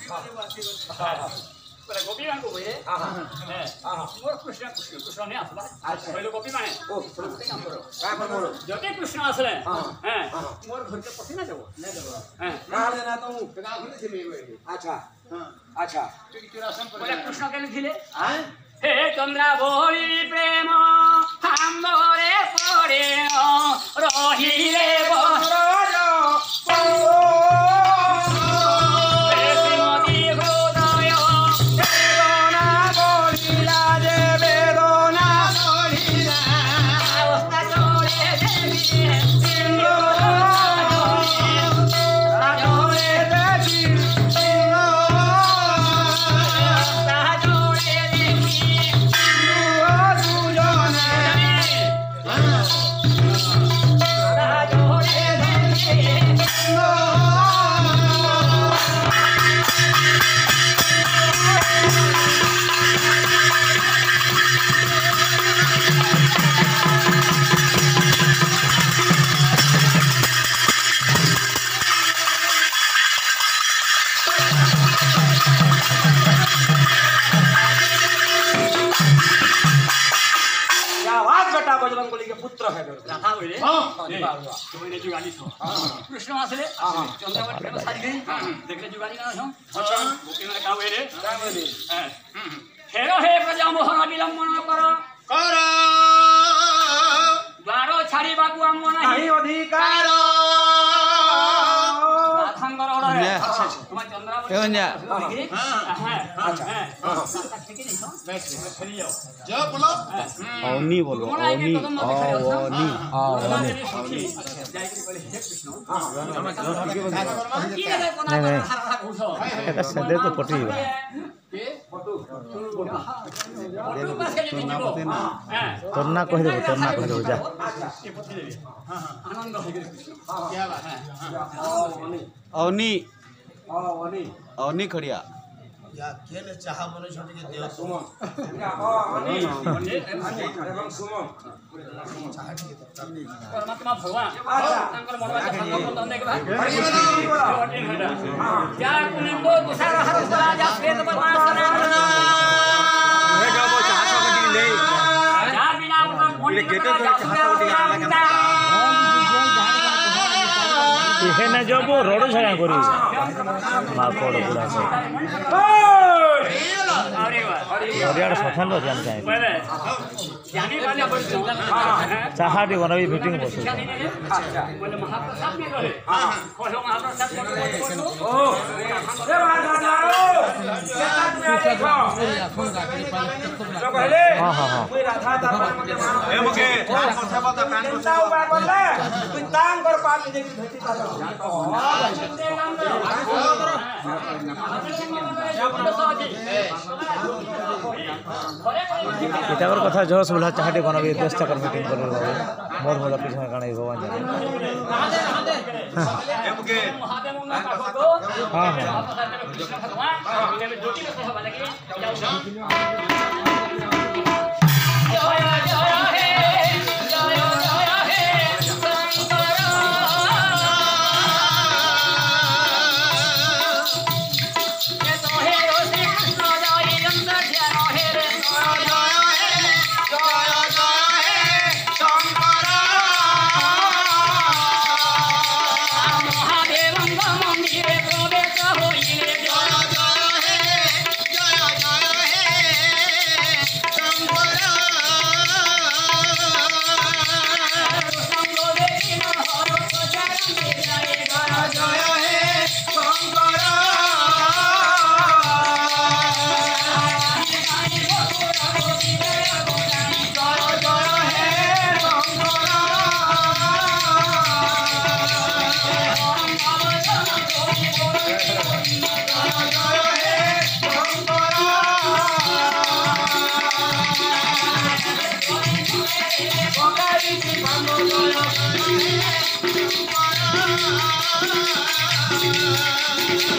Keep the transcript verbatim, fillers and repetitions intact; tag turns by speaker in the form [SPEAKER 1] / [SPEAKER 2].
[SPEAKER 1] गोपी मान को बोले हां हां मोर कृष्ण कृष्ण कृष्ण ने आसला पहले गोपी माने ओ गोटे काम करो का कर मोर जते कृष्ण आसले हैं मोर घर के पसी ना देबो नहीं देबो हैं का देना तो का घर से ले अच्छा हां अच्छा बोले कृष्ण के लिखिले हैं हे चंद्रावली प्रेम हमरे पड़े रहिले बसरो कृष्ण आसले चंद्रावती के सारी गई देखले जुगाली ना हम अच्छा गोपी ने का वेरे का वेरे हेरो हे प्रजा मोहन विलंबन कर कर द्वारो छाड़ी बाकू हम नहीं अधिकार राधांगर ऑर्डर है अच्छा तुम्हारा चंद्रावती हां अच्छा अच्छा ठीक है नहीं बैठ चली जाओ जो बोलो
[SPEAKER 2] औनी बोलो औनी औनी औनी नहीं नहीं सदे तो पटी तोरना कह देबो तोरना कह देबो जा
[SPEAKER 1] आनंद हो क्या बात है
[SPEAKER 2] औनी औनी खड़िया
[SPEAKER 3] या केने चाहा मने छोड़ के देव
[SPEAKER 1] सुमन एवं सुमन चाहा के परमात्मा भगवान तांकर मनवा के संग बंधन के बाद क्या कुने को दूसरा हर बड़ा जा फेत बदमाश हे गबो चाहा सब की ले जा बिना मोंडी गेटे तो चाहा सब की आला
[SPEAKER 2] हे न जो वो रोड छया करी मा कोड पूरा से अरे वाह अरे यार सथन लो जान जाए
[SPEAKER 1] जाने वाले अपन जंगल
[SPEAKER 2] चाहाटी बनबी मीटिंग बस
[SPEAKER 1] अच्छा बोले महाप्रसाद में गए हां खोलो महाप्रसाद को ओ ए महाराजाओ पहले
[SPEAKER 2] हां हां हां
[SPEAKER 1] कोई राधा था मते मानो
[SPEAKER 3] ए मुके कान को छबा त कान को
[SPEAKER 1] चिंता उपाय करले कोई तांग कर पानी देखी भेटी था
[SPEAKER 2] इतावर कथा जोस बोला चाहाटी बनबी दस चक्कर मीटिंग कर बाबू मोर मोला पीछे काने भगवान जाने
[SPEAKER 3] ए मुके
[SPEAKER 1] महादेव मंगल का को
[SPEAKER 2] हां हां
[SPEAKER 1] भगवान इन्हें ज्योति में सभा लगी
[SPEAKER 3] Thank you.